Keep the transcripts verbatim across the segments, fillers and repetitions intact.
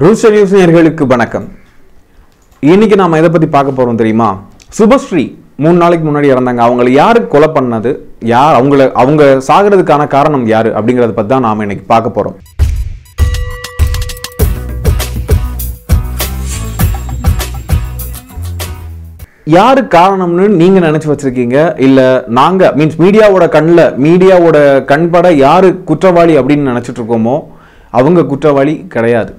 Rooster news நேயர்களுக்கு வணக்கம். இன்னைக்கு நாம எதை பத்தி பார்க்க போறோம் தெரியுமா? சுபஸ்ரீ மூணு நாளைக்கு முன்னாடி இறந்தாங்க. அவங்களை யாரு கொலை பண்ணது, யார் அவங்கள அவங்க சாகிறதுக்கான காரணம் யாரு அப்படிங்கறத பத்தி தான் நாம இன்னைக்கு பார்க்க போறோம். யாரு காரணம்னு நீங்க நினைச்சு வச்சிருக்கீங்க? இல்ல நாங்க மீன்ஸ் மீடியாவோட கண்ணில் மீடியாவோட கண்பட யாரு குற்றவாளி அப்படின்னு நினைச்சிட்டு இருக்கோமோ அவங்க குற்றவாளி கிடையாது.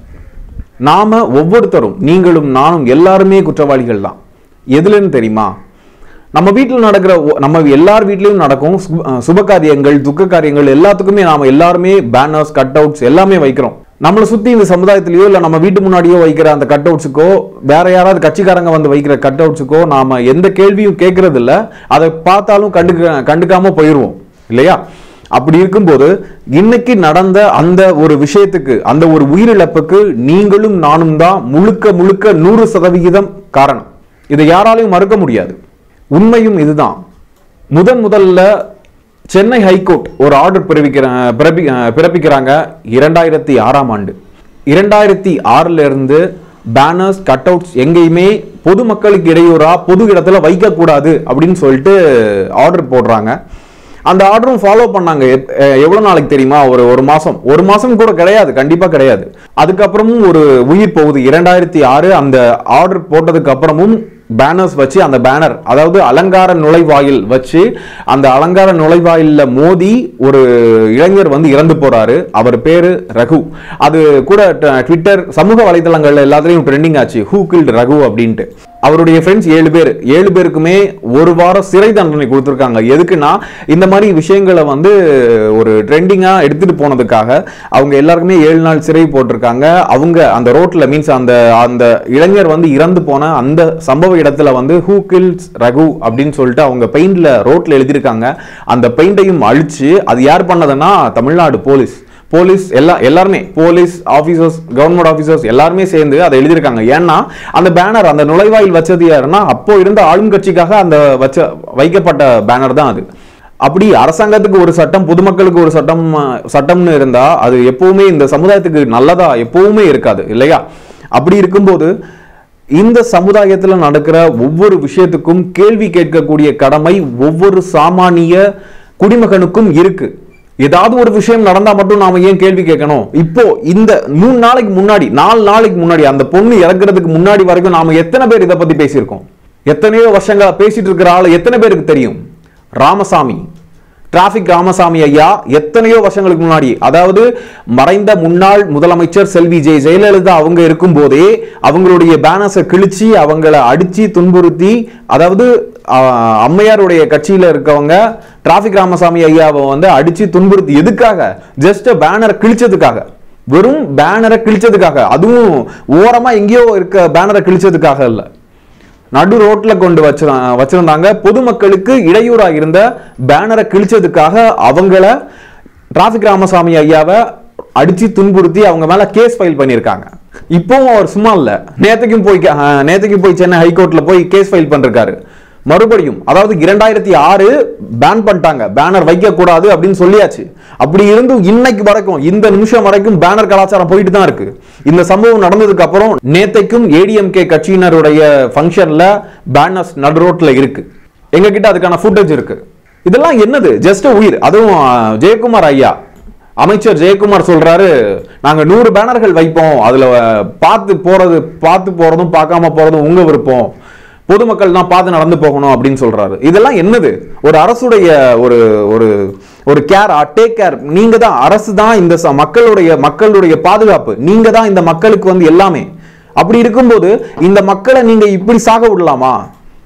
நாம ஒவ்வொருத்தரும், நீங்களும் நானும் எல்லாருமே குற்றவாளிகள் தான். எதுலன்னு தெரியுமா? நம்ம வீட்டில் நடக்கிற, நம்ம எல்லார் வீட்லயும் நடக்கும் சுப காரியங்கள், துக்க காரியங்கள் எல்லாத்துக்குமே நாம எல்லாருமே பேனர்ஸ், கட் அவுட்ஸ் எல்லாமே வைக்கிறோம். நம்மளை சுத்தி இந்த சமுதாயத்திலேயோ இல்ல நம்ம வீட்டு முன்னாடியோ வைக்கிற அந்த கட் அவுட்ஸுக்கோ, வேற யாராவது கட்சிக்காரங்க வந்து வைக்கிற கட் அவுட்ஸுக்கோ நாம எந்த கேள்வியும் கேட்கறது இல்ல. அதை பார்த்தாலும் கண்டுக்க கண்டுக்காம போயிடுவோம் இல்லையா? அப்படி இருக்கும்போது இன்னைக்கு நடந்த அந்த ஒரு விஷயத்துக்கு, அந்த ஒரு உயிரிழப்புக்கு நீங்களும் நானும் தான் முழுக்க முழுக்க நூறு சதவிகிதம் காரணம். இதை யாராலையும் மறுக்க முடியாது. உண்மையும் இதுதான். முதன் முதல்ல சென்னை ஹைகோர்ட் ஒரு ஆர்டர் பிறப்பிக்கிற பிறப்பிக்கிறாங்க இரண்டாயிரத்தி ஆறாம் ஆண்டு. இரண்டாயிரத்தி ஆறுல இருந்து பேனர்ஸ், கட் அவுட்ஸ் எங்கேயுமே பொதுமக்களுக்கு இடையூறா பொது இடத்துல வைக்க கூடாது அப்படின்னு சொல்லிட்டு ஆர்டர் போடுறாங்க. அந்த ஆர்டரும் ஃபாலோ பண்ணாங்க. எவ்வளவு நாளைக்கு தெரியுமா? ஒரு ஒரு மாசம் ஒரு மாசம் கூட கிடையாது, கண்டிப்பா கிடையாது. அதுக்கப்புறமும் ஒரு உயிர் போகுது. இரண்டாயிரத்தி ஆறு அந்த ஆர்டர் போட்டதுக்கு அப்புறமும் பேனர்ஸ் வச்சு, அந்த பேனர் அதாவது அலங்கார நுழைவாயில் வச்சு, அந்த அலங்கார நுழைவாயில்ல மோதி ஒரு இளைஞர் வந்து இறந்து போறாரு. அவர் பேரு ரகு. அது கூட ட்விட்டர் சமூக வலைதளங்கள்ல எல்லாத்துலயும் ட்ரெண்டிங் ஆச்சு, ஹூ கில்ட் ரகு அப்படின்ட்டு. அவருடைய ஃப்ரெண்ட்ஸ் ஏழு பேர் ஏழு பேருக்குமே ஒரு வாரம் சிறை தண்டனை கொடுத்துருக்காங்க. எதுக்குன்னா இந்த மாதிரி விஷயங்களை வந்து ஒரு ட்ரெண்டிங்கா எடுத்துட்டு போனதுக்காக அவங்க எல்லாருக்குமே ஏழு நாள் சிறை போட்டிருக்காங்க. அவங்க அந்த ரோட்ல மீன்ஸ் அந்த அந்த இளைஞர் வந்து இறந்து போன அந்த சம்பவ இடத்துல வந்து ஹூ கில்ஸ் ரகு அப்படின்னு சொல்லிட்டு அவங்க பெயிண்ட்ல ரோட்ல எழுதியிருக்காங்க. அந்த பெயிண்டையும் அழிச்சு, அது யார் பண்ணதுன்னா தமிழ்நாடு போலீஸ் போலீஸ் எல்லா எல்லாருமே போலீஸ் ஆபீசர்ஸ், கவர்மெண்ட் ஆபீசர்ஸ் எல்லாருமே சேர்ந்து அதை எழுதியிருக்காங்க. ஏன்னா அந்த பேனர், அந்த நுழைவாயில் வச்சது யாருன்னா அப்போ இருந்த ஆளும் கட்சிக்காக அந்த வச்ச வைக்கப்பட்ட பேனர் தான் அது. அப்படி அரசாங்கத்துக்கு ஒரு சட்டம், பொதுமக்களுக்கு ஒரு சட்டம் சட்டம்னு இருந்தா அது எப்பவுமே இந்த சமுதாயத்துக்கு நல்லதா எப்பவுமே இருக்காது இல்லையா? அப்படி இருக்கும்போது இந்த சமுதாயத்துல நடக்கிற ஒவ்வொரு விஷயத்துக்கும் கேள்வி கேட்கக்கூடிய கடமை ஒவ்வொரு சாமானிய குடிமகனுக்கும் இருக்கு. ஏதாவது ஒரு விஷயம் நடந்தா மட்டும் நாம ஏன் கேள்வி கேட்கணும்? இப்போ இந்த மூணு நாளைக்கு முன்னாடி, நாலு நாளைக்கு முன்னாடி, அந்த பொண்ணு இறக்குறதுக்கு முன்னாடி வரைக்கும் நாம எத்தனை பேர் இதை பத்தி பேசியிருக்கோம்? எத்தனையோ வருஷங்களா பேசிட்டு இருக்கிற ஆளு எத்தனை பேருக்கு தெரியும்? ராமசாமி, டிராபிக் ராமசாமி ஐயா எத்தனையோ வருஷங்களுக்கு முன்னாடி, அதாவது மறைந்த முன்னாள் முதலமைச்சர் செல்வி ஜெ ஜெயலலிதா அவங்க இருக்கும் போதே அவங்களுடைய பேனர்ஸை கிழிச்சு, அவங்களை அடிச்சு துன்புறுத்தி, அதாவது அம்மையாருடைய கட்சியில இருக்கவங்க டிராபிக் ராமசாமி ஐயாவை வந்து அடிச்சு துன்புறுத்தி, எதுக்காக? ஜஸ்ட் பேனரை கிழிச்சதுக்காக, வெறும் பேனரை கிழிச்சதுக்காக. அதுவும் ஓரமா எங்கேயோ இருக்க பேனரை கிழிச்சதுக்காக இல்ல, நடு ரோட்ல கொண்டு வச்சு வச்சிருந்தாங்க. பொதுமக்களுக்கு இடையூறா இருந்த பேனரை கிழிச்சதுக்காக அவங்கள டிராபிக் ராமசாமி ஐயாவை அடிச்சு துன்புறுத்தி அவங்க மேல கேஸ் ஃபைல் பண்ணிருக்காங்க. இப்பவும் அவர் சும்மா இல்ல, நேத்துக்கும் போய் நேத்துக்கும் போய் சென்னை ஹைகோர்ட்ல போய் கேஸ் ஃபைல் பண்ணிருக்காரு. மறுபடியும், அதாவது இரண்டாயிரத்தி ஆறு பேன் பண்ணிட்டாங்க, பேனர் வைக்க கூடாது அப்படின்னு சொல்லியாச்சு. அப்படி இருந்தும் இன்னைக்கு வரைக்கும், இந்த நிமிஷம் வரைக்கும் பேனர் கலாச்சாரம் போயிட்டு தான் இருக்கு. இந்த சம்பவம் நடந்ததுக்கு அப்புறம் நேத்தைக்கும் ஏடிஎம்கே கட்சியினருடைய ஃபங்க்ஷன்ல பேனர்ஸ் நடு ரோட்ல இருக்கு. எங்க கிட்ட அதுக்கான ஃபுட்டேஜ் இருக்கு. இதெல்லாம் என்னது? ஜஸ்ட் உயிர். அதுவும் ஜெயக்குமார் ஐயா, அமைச்சர் ஜெயக்குமார் சொல்றாரு, நாங்க நூறு பேனர்கள் வைப்போம், அதுல பார்த்து போறது பார்த்து போறதும் பார்க்காம போறதும் உங்க விருப்பம், பொதுமக்கள் தான் பார்த்து நடந்து போகணும் அப்படின்னு சொல்றாரு. இதெல்லாம் என்னது? ஒரு அரசுடைய ஒரு ஒரு ஒரு கேர், டேக் கேர். நீங்க தான் அரசு தான் இந்த மக்களுடைய மக்களுடைய பாதுகாப்பு, நீங்க தான் இந்த மக்களுக்கு வந்து எல்லாமே. அப்படி இருக்கும்போது இந்த மக்களை நீங்க இப்படி சாக விடலாமா?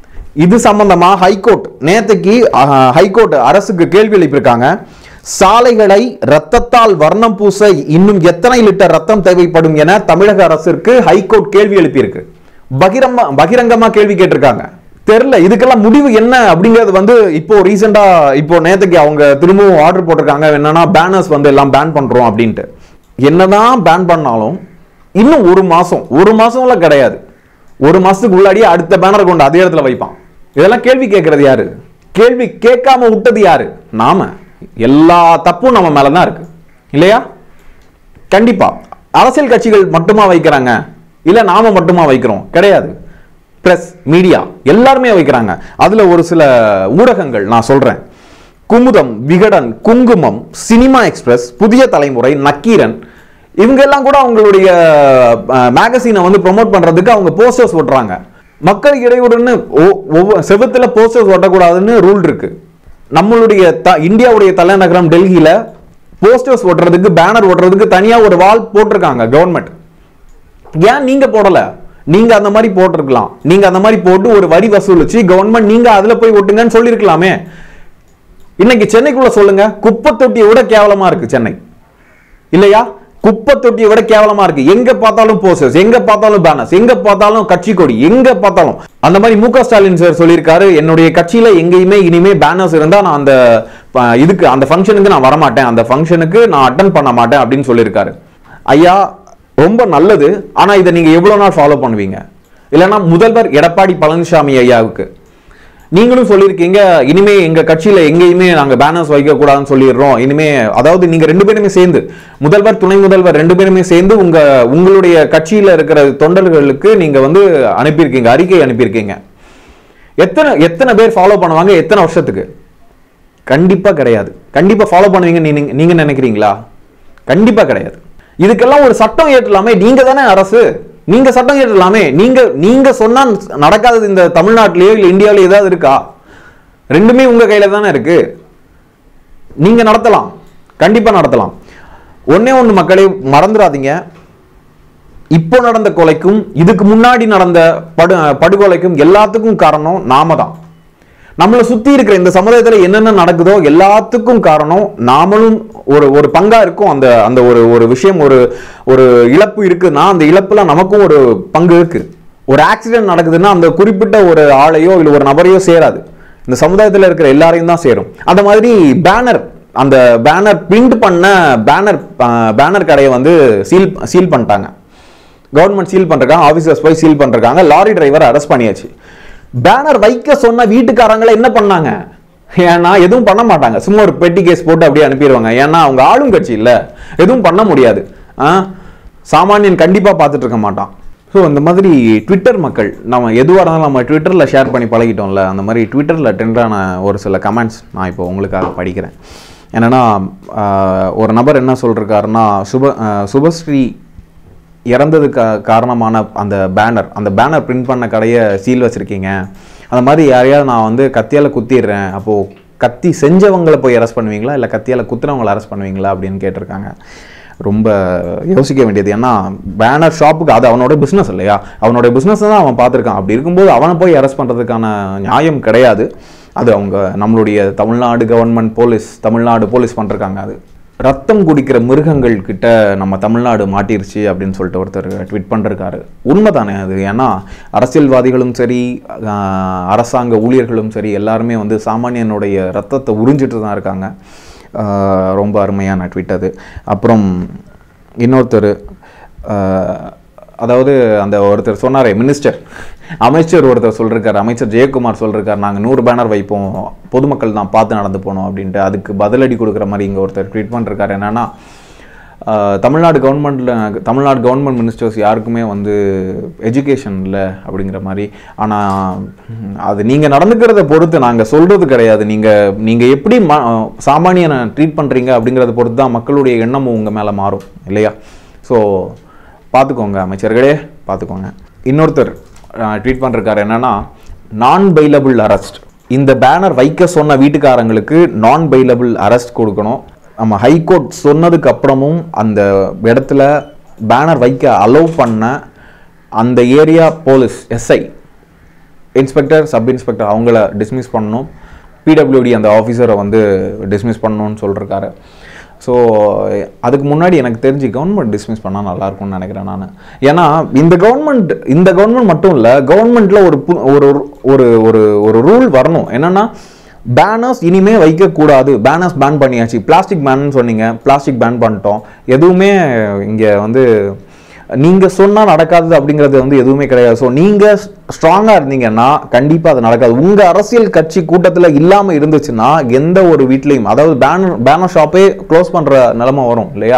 இது சம்பந்தமா ஹைகோர்ட் நேத்துக்கு ஹைகோர்ட் அரசுக்கு கேள்வி எழுப்பியிருக்காங்க. சாலைகளை ரத்தத்தால் வர்ணம் பூச இன்னும் எத்தனை லிட்டர் ரத்தம் தேவைப்படும் என தமிழக அரசிற்கு ஹைகோர்ட் கேள்வி எழுப்பியிருக்கு. பகிரமா பகிரங்கமா கேள்வி கேட்டிருக்காங்க. தெரியல இதுக்கெல்லாம் முடிவு என்ன அப்படிங்கிறது வந்து இப்போ ரீசெண்டா, இப்போ நேத்துக்கு அவங்க திரும்பவும் ஆர்டர் போட்டிருக்காங்க. என்னன்னா பேனர்ஸ் வந்து எல்லாம் பேன் பண்றோம் அப்படின்ட்டு. என்னதான் பேன் பண்ணாலும் இன்னும் ஒரு மாசம் ஒரு மாசம்ல கிடையாது, ஒரு மாசத்துக்கு உள்ளாடியே அடுத்த பேனர் கொண்டு அதே இடத்துல வைப்பான். இதெல்லாம் கேள்வி கேட்கறது யாரு? கேள்வி கேட்காம விட்டது யாரு? நாம. எல்லா தப்பும் நம்ம மேலதான் இருக்கு இல்லையா? கண்டிப்பா அரசியல் கட்சிகள் மட்டுமா வைக்கிறாங்க, இல்ல நாம மட்டுமா வைக்கிறோம்? கிடையாது. பிரஸ், மீடியா எல்லாருமே வைக்கிறாங்க. அதுல ஒரு சில ஊடகங்கள் நான் சொல்றேன். குமுதம், விகடன், குங்குமம், சினிமா எக்ஸ்பிரஸ், புதிய தலைமுறை, நக்கீரன், இவங்க எல்லாம் கூட அவங்களுடைய மேகசினை வந்து ப்ரொமோட் பண்றதுக்கு அவங்க போஸ்டர்ஸ் ஓட்டுறாங்க. மக்களுக்கு இடையூறுன்னு செவத்துல போஸ்டர்ஸ் ஓட்டக்கூடாதுன்னு ரூல் இருக்கு. நம்மளுடைய இந்தியாவுடைய தலைநகரம் டெல்லியில போஸ்டர்ஸ் ஓட்டுறதுக்கு, பேனர் ஓட்டுறதுக்கு தனியா ஒரு வால் போட்டிருக்காங்க கவர்மெண்ட். ஏன் நீங்க போடல? நீங்க அந்த மாதிரி போட்டிருக்கலாம். நீங்க அந்த மாதிரி போட்டு ஒரு வரி வசூலிச்சு கவர்மெண்ட் நீங்க அதுல போய் ஓட்டுங்கன்னு சொல்லிருக்கலாமே. இன்னைக்கு சென்னைக்குள்ள சொல்லுங்க, குப்பை தொட்டியை விட கேவலமா இருக்கு சென்னை, இல்லையா? குப்பை தொட்டியை விட கேவலமா இருக்கு. எங்க பார்த்தாலும் போஸ்டர்ஸ், எங்க பார்த்தாலும் பேனர்ஸ், எங்க பார்த்தாலும் கட்சி கொடி, எங்க பார்த்தாலும். அந்த மாதிரி மு க ஸ்டாலின் சார் சொல்லியிருக்காரு, என்னுடைய கட்சியில எங்கேயுமே இனிமே பேனர்ஸ் இருந்தா நான் அந்த இதுக்கு அந்த ஃபங்க்ஷனுக்கு நான் வரமாட்டேன், அந்த ஃபங்க்ஷனுக்கு நான் அட்டன் பண்ண மாட்டேன் அப்படின்னு சொல்லியிருக்காரு. ஐயா ரொம்ப நல்லது. ஆனா இதை நீங்க எவ்வளவு நாள் ஃபாலோ பண்ணுவீங்க? இல்லைன்னா முதல்வர் எடப்பாடி பழனிசாமி ஐயாவுக்கு நீங்களும் சொல்லியிருக்கீங்க, இனிமே எங்க கட்சியில எங்கேயுமே நாங்க பேனர்ஸ் வைக்க கூடாதுன்னு சொல்லிடுறோம். இனிமே அதாவது நீங்க ரெண்டு பேருமே சேர்ந்து, முதல்வர் துணை முதல்வர் ரெண்டு பேருமே சேர்ந்து உங்க உங்களுடைய கட்சியில இருக்கிற தொண்டர்களுக்கு நீங்க வந்து அனுப்பியிருக்கீங்க, அறிக்கை அனுப்பியிருக்கீங்க. எத்தனை எத்தனை பேர் ஃபாலோ பண்ணுவாங்க? எத்தனை வருஷத்துக்கு? கண்டிப்பா கிடையாது. கண்டிப்பா ஃபாலோ பண்ணுவீங்க நீங்க நினைக்கிறீங்களா? கண்டிப்பா கிடையாது. இதுக்கெல்லாம் ஒரு சட்டம் ஏற்றலாமே. நீங்க தானே அரசு, நீங்க சட்டம் ஏற்றலாமே. நீங்க நீங்க சொன்னா நடக்காதது இந்த தமிழ்நாட்டிலேயோ இல்ல இந்தியாவிலேயோ ஏதாவது இருக்கா? ரெண்டுமே உங்க கையில தானே இருக்கு. நீங்க நடத்தலாம், கண்டிப்பா நடத்தலாம். ஒன்னே ஒண்ணு மக்களை மறந்துடாதீங்க, இப்போ நடந்த கொலைக்கும் இதுக்கு முன்னாடி நடந்த படு படுகொலைக்கும் எல்லாத்துக்கும் காரணம் நாம தான். நம்மளை சுத்தி இருக்கிற இந்த சமுதாயத்தில் என்னென்ன நடக்குதோ எல்லாத்துக்கும் காரணம் நாமளும் ஒரு ஒரு பங்கா இருக்கும். அந்த அந்த ஒரு ஒரு விஷயம், ஒரு ஒரு இழப்பு இருக்குன்னா அந்த இழப்புல நமக்கும் ஒரு பங்கு இருக்கு. ஒரு ஆக்சிடென்ட் நடக்குதுன்னா அந்த குறிப்பிட்ட ஒரு ஆளையோ இல்லை ஒரு நபரையோ சேராது, இந்த சமுதாயத்தில் இருக்கிற எல்லாரையும் தான் சேரும். அந்த மாதிரி பேனர், அந்த பேனர் பிரிண்ட் பண்ண பேனர் பேனர் கடையை வந்து சீல் சீல் பண்ணிட்டாங்க. கவர்மெண்ட் சீல் பண்றாங்க, ஆபீசர்ஸ் போய் சீல் பண்றாங்க, லாரி டிரைவர் அரெஸ்ட் பண்ணியாச்சு. பேனர் வைக்க சொன்ன வீட்டுக்காரங்களை என்ன பண்ணாங்க? ஏன்னா எதுவும் பண்ண மாட்டாங்க, சும்மா ஒரு பெட்டி கேஸ் போட்டு அப்படியே அனுப்பிடுவாங்க. ஏன்னா அவங்க ஆளும் கட்சி இல்ல, எதுவும் பண்ண முடியாது. சாமானியன் கண்டிப்பா பார்த்துட்டு இருக்க மாட்டான். ஸோ இந்த மாதிரி ட்விட்டர் மக்கள், நம்ம எதுவாக இருந்தாலும் நம்ம ட்விட்டரில் ஷேர் பண்ணி பழகிட்டோம்ல, அந்த மாதிரி ட்விட்டரில் ட்ரெண்டான ஒரு சில கமெண்ட்ஸ் நான் இப்போ உங்களுக்காக படிக்கிறேன். என்னென்னா ஒரு நபர் என்ன சொல்லிருக்காருன்னா, சுப சுபஸ்ரீ இறந்ததுக்கு காரணமான அந்த பேனர், அந்த பேனர் பிரிண்ட் பண்ண கடையை சீல் வச்சுருக்கீங்க, அந்த மாதிரி யாரையாவது நான் வந்து கத்தியால் குத்திடுறேன், அப்போது கத்தி செஞ்சவங்களை போய் அரெஸ்ட் பண்ணுவீங்களா இல்லை கத்தியால் குத்துறவங்களை அரெஸ்ட் பண்ணுவீங்களா அப்படின்னு கேட்டிருக்காங்க. ரொம்ப யோசிக்க வேண்டியது. ஏன்னா பேனர் ஷாப்புக்கு அது அவனோட பிஸ்னஸ் இல்லையா, அவனோட பிஸ்னஸ் தான் அவன் பார்த்துருக்கான். அப்படி இருக்கும்போது அவனை போய் அரெஸ்ட் பண்ணுறதுக்கான நியாயம் கிடையாது. அது அவங்க நம்மளுடைய Tamil Nadu government police, Tamil Nadu police பண்ணிருக்காங்க. அது ரத்தம் குடிக்கிற மிருகங்கள் கிட்ட நம்ம தமிழ்நாடு மாட்டிருச்சு அப்படின்னு சொல்லிட்டு ஒருத்தர் ட்வீட் பண்ணிருக்காரு. உண்மை தானே அது. ஏன்னா அரசியல்வாதிகளும் சரி, அரசாங்க ஊழியர்களும் சரி, எல்லாருமே வந்து சாமானியனுடைய ரத்தத்தை உறிஞ்சிட்டு தான் இருக்காங்க. ரொம்ப அருமையான ட்வீட் அது. அப்புறம் இன்னொருத்தர், அதாவது அந்த ஒருத்தர் சொன்னாரே மினிஸ்டர், அமைச்சர் ஒருத்தர் சொல்லிருக்காரு, அமைச்சர் ஜெயக்குமார் சொல்லிருக்காரு, நாங்கள் நூறு பேனர் வைப்போம், பொதுமக்கள் தான் பார்த்து நடந்து போனோம் அப்படின்ட்டு. அதுக்கு பதிலடி கொடுக்குற மாதிரி இங்கே ஒருத்தர் ட்வீட் பண்ணிருக்காரு. என்னன்னா, தமிழ்நாடு கவர்மெண்ட்டில் தமிழ்நாடு கவர்மெண்ட் மினிஸ்டர்ஸ் யாருக்குமே வந்து எஜுகேஷன் இல்லை அப்படிங்கிற மாதிரி. ஆனால் அது நீங்கள் நடந்துக்கிறத பொறுத்து நாங்கள் சொல்கிறது கிடையாது. நீங்கள் நீங்கள் எப்படி ம சாமானியனை ட்ரீட் பண்ணுறீங்க அப்படிங்கிறத பொறுத்து தான் மக்களுடைய எண்ணமும் உங்கள் மேலே மாறும் இல்லையா? ஸோ பார்த்துக்கோங்க அமைச்சர்களே, பார்த்துக்கோங்க. இன்னொருத்தர் ட்வீட் பண்ணிருக்காரு. என்னன்னா, நான் பெயிலபிள் அரெஸ்ட், இந்த பேனர் வைக்க சொன்ன வீட்டுக்காரங்களுக்கு நான் பெயிலபிள் அரெஸ்ட் கொடுக்கணும். நம்ம ஹைகோர்ட் சொன்னதுக்கு அப்புறமும் அந்த இடத்துல பேனர் வைக்க அலோவ் பண்ண அந்த area police SI, inspector, sub inspector அவங்கள டிஸ்மிஸ் பண்ணணும். பிடபிள்யூடி அந்த ஆஃபீஸரை வந்து டிஸ்மிஸ் பண்ணணும்னு சொல்லியிருக்காரு. ஸோ அதுக்கு முன்னாடி எனக்கு தெரிஞ்சு கவர்மெண்ட் டிஸ்மிஸ் பண்ணால் நல்லாயிருக்கும்னு நினைக்கிறேன் நான். ஏன்னா இந்த கவர்மெண்ட் இந்த கவர்மெண்ட் மட்டும் இல்லை, கவர்மெண்ட்டில் ஒரு ஒரு ஒரு ஒரு ரூல் வரணும். என்னென்னா, பேனர்ஸ் இனிமே வைக்கக்கூடாது, பேனர்ஸ் பேன் பண்ணியாச்சு. பிளாஸ்டிக் பேன் சொன்னீங்க, பிளாஸ்டிக் பேன் பண்ணிட்டோம். எதுவுமே இங்கே வந்து நீங்கள் சொன்னால் நடக்காது அப்படிங்கிறது வந்து எதுவுமே கிடையாது. ஸோ நீங்கள் ஸ்ட்ராங்காக இருந்தீங்கன்னா கண்டிப்பாக அது நடக்காது. உங்கள் அரசியல் கட்சி கூட்டத்தில் இல்லாமல் இருந்துச்சுன்னா எந்த ஒரு வீட்லேயும், அதாவது பேனர் பேனர் ஷாப்பே க்ளோஸ் பண்ணுற நிலைமை வரும் இல்லையா?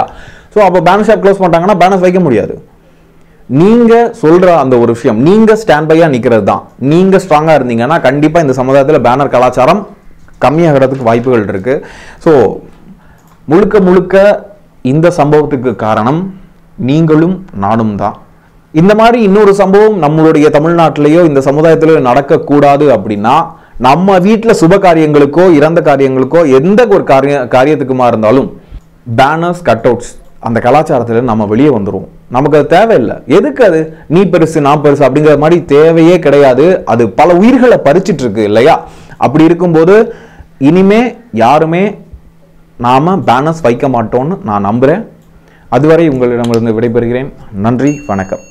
ஸோ அப்போ பேனர் ஷாப் க்ளோஸ் பண்ணிட்டாங்கன்னா பேனர்ஸ் வைக்க முடியாது. நீங்க சொல்ற அந்த ஒரு விஷயம், நீங்க ஸ்டாண்ட் பையா நிக்கிறது தான். நீங்க ஸ்ட்ராங்கா இருந்தீங்கன்னா கண்டிப்பா இந்த சமுதாயத்தில் பேனர் கலாச்சாரம் கம்மியாகிறதுக்கு வாய்ப்புகள் இருக்கு. ஸோ முழுக்க முழுக்க இந்த சம்பவத்துக்கு காரணம் நீங்களும் நானும் தான். இந்த மாதிரி இன்னொரு சம்பவம் நம்மளுடைய தமிழ்நாட்டிலேயோ இந்த சமுதாயத்திலேயோ நடக்கக்கூடாது அப்படின்னா நம்ம வீட்டில் சுப காரியங்களுக்கோ இறந்த காரியங்களுக்கோ எந்த ஒரு காரிய காரியத்துக்குமா இருந்தாலும் பேனர்ஸ், கட் அவுட்ஸ் அந்த கலாச்சாரத்தில் நம்ம வெளியே வந்துடுவோம். நமக்கு அது தேவையில்லை. எதுக்கு அது நீ பெருசு நான் பெருசு அப்படிங்கிற மாதிரி தேவையே கிடையாது. அது பல உயிர்களை பறிச்சிட்டு இருக்கு இல்லையா? அப்படி இருக்கும்போது இனிமே யாருமே நாம பேனர்ஸ் வைக்க மாட்டோம்னு நான் நம்புறேன். அதுவரை உங்களிடமிருந்து விடைபெறுகிறேன். நன்றி, வணக்கம்.